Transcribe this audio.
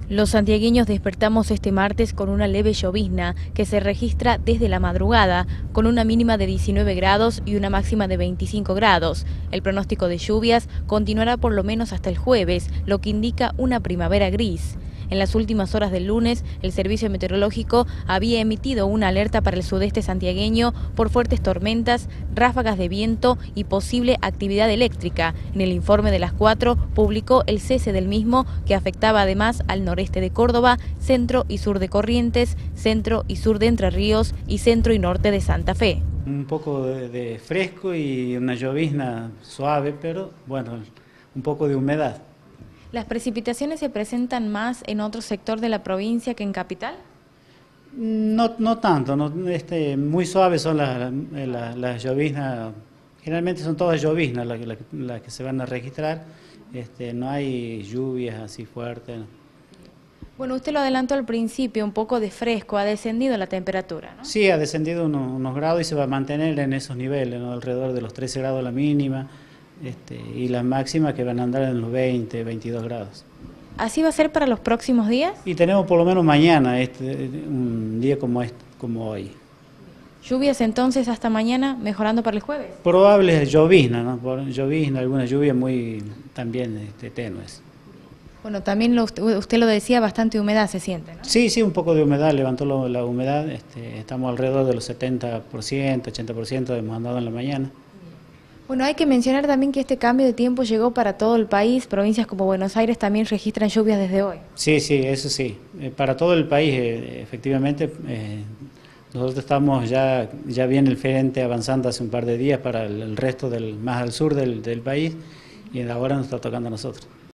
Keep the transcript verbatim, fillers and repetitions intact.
Los santiagueños despertamos este martes con una leve llovizna que se registra desde la madrugada, con una mínima de diecinueve grados y una máxima de veinticinco grados. El pronóstico de lluvias continuará por lo menos hasta el jueves, lo que indica una primavera gris. En las últimas horas del lunes, el Servicio Meteorológico había emitido una alerta para el sudeste santiagueño por fuertes tormentas, ráfagas de viento y posible actividad eléctrica. En el informe de las cuatro publicó el cese del mismo, que afectaba además al noreste de Córdoba, centro y sur de Corrientes, centro y sur de Entre Ríos y centro y norte de Santa Fe. Un poco de, de fresco y una llovizna suave, pero bueno, un poco de humedad. ¿Las precipitaciones se presentan más en otro sector de la provincia que en capital? No, no tanto, no, este, muy suaves son las, las, las lloviznas, generalmente son todas lloviznas las, las, las que se van a registrar, este, no hay lluvias así fuertes. Bueno, usted lo adelantó al principio, un poco de fresco, ha descendido la temperatura, ¿no? Sí, ha descendido unos, unos grados y se va a mantener en esos niveles, ¿no? Alrededor de los trece grados la mínima. Este, y las máximas que van a andar en los veinte, veintidós grados. ¿Así va a ser para los próximos días? Y tenemos por lo menos mañana, este, un día como, este, como hoy. ¿Lluvias entonces hasta mañana, mejorando para el jueves? Probable llovizna, ¿no? Por, llovizna, algunas lluvias muy también este, tenues. Bueno, también lo, usted lo decía, bastante humedad se siente, ¿no? Sí, sí, un poco de humedad, levantó lo, la humedad, este, estamos alrededor de los setenta por ciento, ochenta por ciento hemos andado en la mañana. Bueno, hay que mencionar también que este cambio de tiempo llegó para todo el país. Provincias como Buenos Aires también registran lluvias desde hoy. Sí, sí, eso sí. Eh, para todo el país, eh, efectivamente, eh, nosotros estamos ya, ya bien el frente avanzando hace un par de días para el, el resto del, más al sur del, del país, y ahora nos está tocando a nosotros.